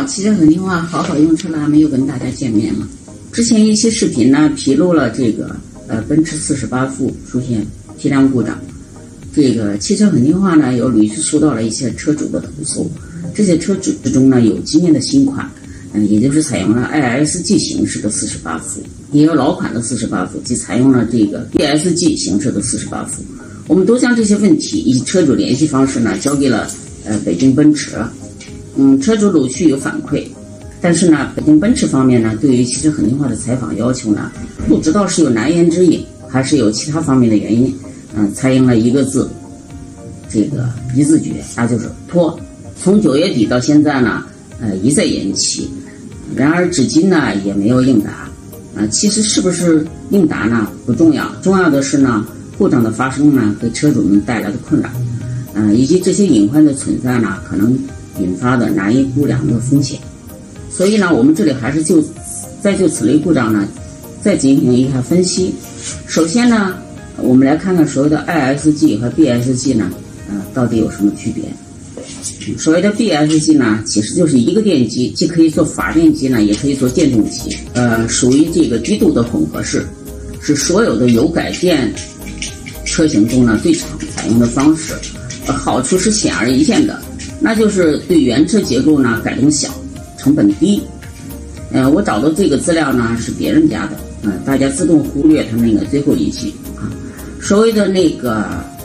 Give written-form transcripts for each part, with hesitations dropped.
汽车很听话，好好用车啦，没有跟大家见面了。之前一期视频呢披露了这个奔驰48伏出现批量故障，这个汽车很听话呢有屡次收到了一些车主的投诉，这些车主之中呢有今年的新款，也就是采用了 ISG 形式的48伏，也有老款的48伏，即采用了这个 BSG 形式的48伏。我们都将这些问题以及车主联系方式呢交给了北京奔驰。车主陆续有反馈，但是呢，北京奔驰方面呢，对于汽车很听话的采访要求呢，不知道是有难言之隐，还是有其他方面的原因，采用了一个字，这个一字诀，那就是拖。从9月底到现在呢，一再延期，然而至今呢也没有应答。其实是不是应答呢不重要，重要的是呢，故障的发生呢给车主们带来的困扰，以及这些隐患的存在呢，可能引发的难以估量的风险。所以呢，我们这里还是就此类故障呢再进行一下分析。首先呢，我们来看看所谓的 ISG 和 BSG 呢到底有什么区别。所谓的 BSG 呢，其实就是一个电机，既可以做发电机呢，也可以做电动机，属于这个低度的混合式，是所有的油改电车型中呢最常采用的方式。好处是显而易见的，那就是对原车结构呢改动小，成本低。我找到这个资料呢是别人家的，大家自动忽略它那个最后一句啊。所谓的那个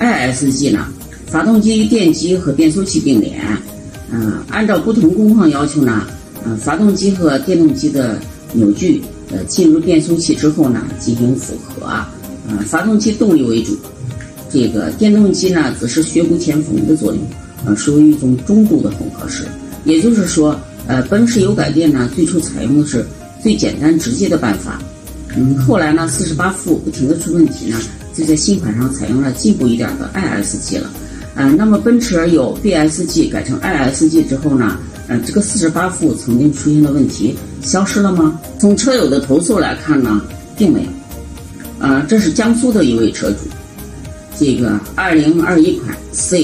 ISG 呢，发动机与电机和变速器并联，按照不同工况要求呢，发动机和电动机的扭矩进入变速器之后呢进行复合，发动机动力为主，这个电动机呢只是血骨前缝的作用，属于一种中度的混合式。也就是说，奔驰油改电呢最初采用的是最简单直接的办法，后来呢48伏不停的出问题呢，就在新款上采用了进步一点的 ISG 了。那么奔驰由 BSG 改成 ISG 之后呢，这个48伏曾经出现的问题消失了吗？从车友的投诉来看呢，并没有。这是江苏的一位车主，这个2021款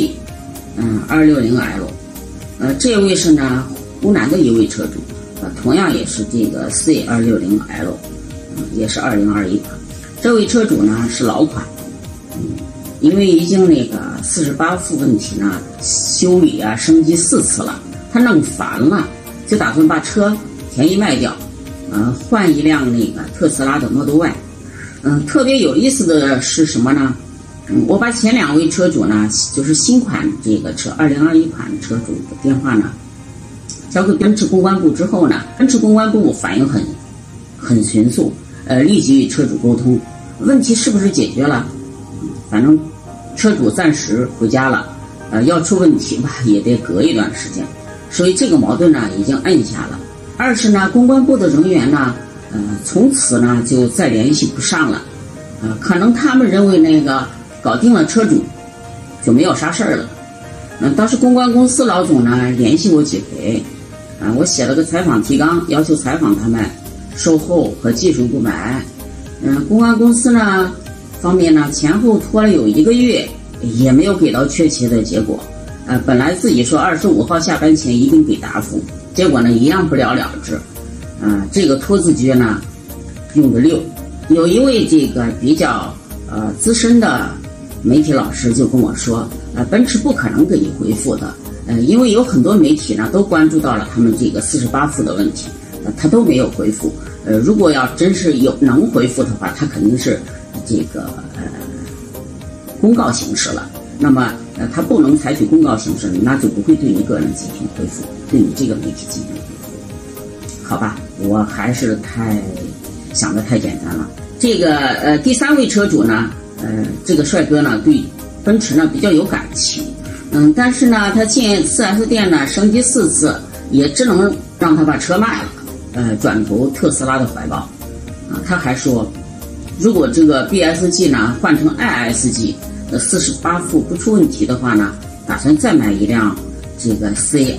C260L，这位是呢湖南的一位车主，同样也是这个 C 260L，也是2021款。这位车主呢是老款，因为已经那个48伏问题呢修理升级4次了，他弄烦了，就打算把车便宜卖掉，换一辆那个特斯拉的 Model Y。特别有意思的是什么呢？我把前2位车主呢，就是新款这个车2021款车主的电话呢交给奔驰公关部之后呢，奔驰公关部反应很迅速，立即与车主沟通，问题是不是解决了？反正车主暂时回家了，要出问题吧也得隔一段时间，所以这个矛盾呢已经摁下了。二是呢，公关部的人员呢，从此呢就再联系不上了，可能他们认为那个搞定了车主就没有啥事儿了。当时公关公司老总呢联系我几回，我写了个采访提纲，要求采访他们售后和技术部门。公关公司呢方面呢前后拖了有1个月，也没有给到确切的结果。本来自己说25号下班前一定给答复，结果呢一样不了了之。这个拖字诀呢用的溜。有一位这个比较资深的媒体老师就跟我说，奔驰不可能给你回复的，因为有很多媒体呢都关注到了他们这个48伏的问题，他都没有回复。如果要真是能回复的话，他肯定是这个公告形式了。那么他不能采取公告形式，那就不会对你个人进行回复，对你这个媒体进行回复。好吧，我还是想得太简单了。这个第3位车主呢，这个帅哥呢对奔驰呢比较有感情，但是呢他进 4S 店呢升级4次，也只能让他把车卖了，转投特斯拉的怀抱。他还说，如果这个 BSG 呢换成 ISG， 48伏不出问题的话呢，打算再买一辆这个 C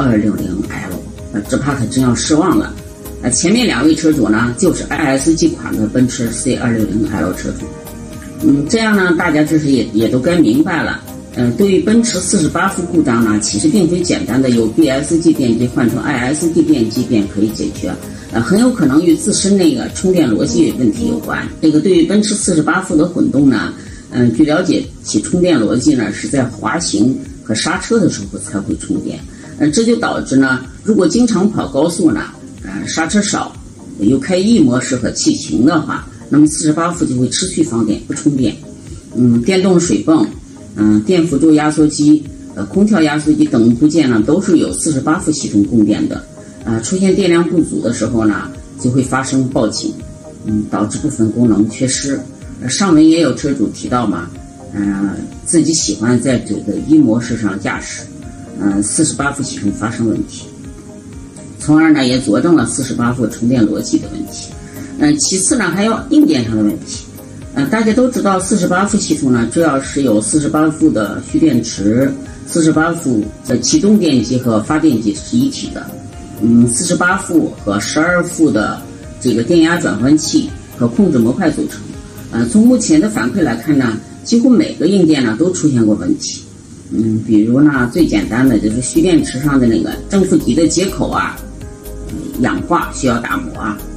260L， 只怕他真要失望了。前面2位车主呢就是 ISG 款的奔驰 C 260L 车主。这样呢大家这是也都该明白了， 对于奔驰48伏故障呢，其实并非简单的由 BSD 电机换成 ISD 电机便可以解决，很有可能与自身那个充电逻辑问题有关。这个对于奔驰48伏的混动呢，据了解，其充电逻辑呢是在滑行和刹车的时候才会充电，这就导致呢，如果经常跑高速呢，刹车少，又开 E 模式和气行的话，那么48伏就会持续放电不充电。电动水泵、电辅助压缩机、空调压缩机等部件呢，都是由48伏系统供电的。出现电量不足的时候呢，就会发生报警，导致部分功能缺失。上文也有车主提到嘛，自己喜欢在这个 E 模式上驾驶，48伏系统发生问题，从而呢也佐证了48伏充电逻辑的问题。其次呢还有硬件上的问题。大家都知道48伏系统呢，主要是由48伏的蓄电池、48伏的启动电机和发电机是一体的。48伏和12伏的这个电压转换器和控制模块组成。从目前的反馈来看呢，几乎每个硬件呢都出现过问题。比如呢，最简单的就是蓄电池上的那个正负极的接口氧化需要打磨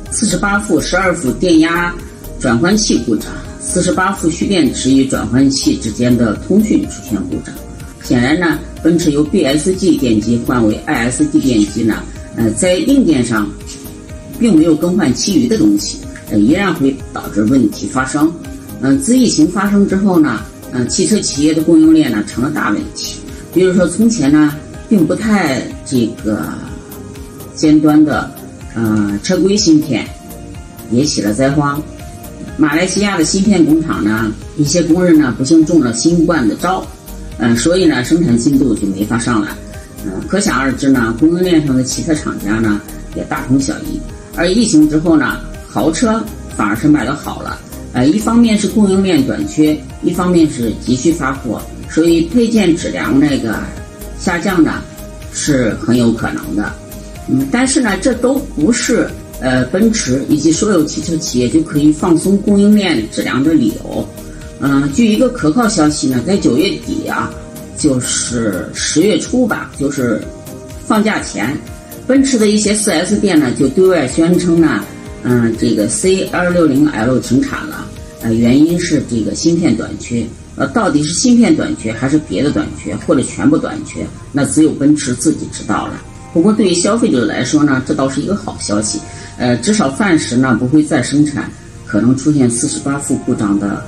48伏、12伏电压转换器故障，48伏蓄电池与转换器之间的通讯出现故障。显然呢，奔驰由 BSD 电机换为 ISD 电机呢，在硬件上并没有更换其余的东西，依然会导致问题发生。自疫情发生之后呢，汽车企业的供应链呢成了大问题。比如说从前呢，并不太这个尖端的车规芯片也起了灾荒。马来西亚的芯片工厂呢，一些工人呢不幸中了新冠的招，所以呢生产进度就没法上来。可想而知呢，供应链上的其他厂家呢也大同小异。而疫情之后呢，豪车反而是卖得好了。一方面是供应链短缺，一方面是急需发货，所以配件质量那个下降呢是很有可能的。但是呢，这都不是奔驰以及所有汽车企业就可以放松供应链质量的理由。据一个可靠消息呢，在9月底就是10月初吧，就是放假前，奔驰的一些 4S 店呢就对外宣称呢，这个 C260L 停产了，原因是这个芯片短缺。到底是芯片短缺还是别的短缺，或者全部短缺，那只有奔驰自己知道了。不过对于消费者来说呢，这倒是一个好消息，至少暂时呢不会再生产可能出现48伏故障的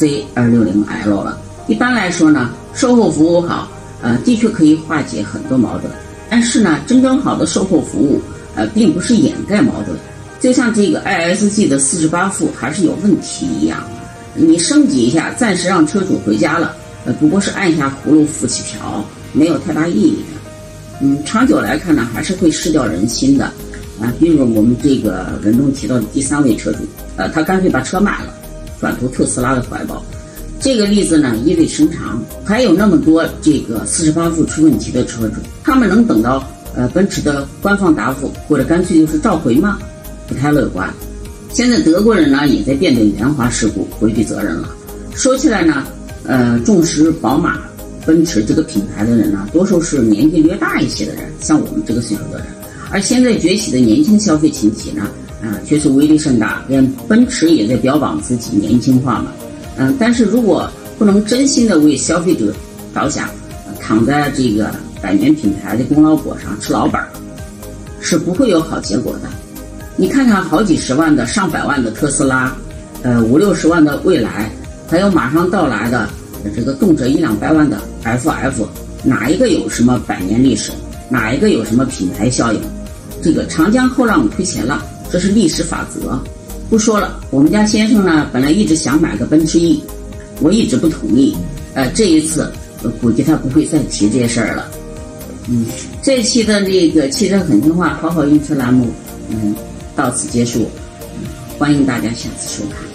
C260L 了。一般来说呢，售后服务好，的确可以化解很多矛盾。但是呢，真正好的售后服务，并不是掩盖矛盾。就像这个 ISG 的48伏还是有问题一样，你升级一下，暂时让车主回家了，不过是按下葫芦浮起瓢，没有太大意义的。长久来看呢，还是会失掉人心的。比如我们这个文中提到的第3位车主，他干脆把车卖了，转投特斯拉的怀抱。这个例子呢，意味深长。还有那么多这个48伏出问题的车主，他们能等到奔驰的官方答复，或者干脆就是召回吗？不太乐观。现在德国人呢也在辩论援华事故，回避责任了。说起来呢，重视宝马、奔驰这个品牌的人呢，多数是年纪略大一些的人，像我们这个岁数的人。而现在崛起的年轻消费群体呢，却是威力甚大，连奔驰也在标榜自己年轻化嘛。但是如果不能真心的为消费者着想，躺在这个百年品牌的功劳簿上吃老本，是不会有好结果的。你看看好几十万的、上百万的特斯拉，50-60万的蔚来，还有马上到来的这个动辄100-200万的 FF， 哪一个有什么百年历史？哪一个有什么品牌效应？这个长江后浪推前浪，这是历史法则。不说了，我们家先生呢，本来一直想买个奔驰 E， 我一直不同意。这一次估计他不会再提这些事儿了。这期的这个汽车很听话好好用车栏目，到此结束。欢迎大家下次收看。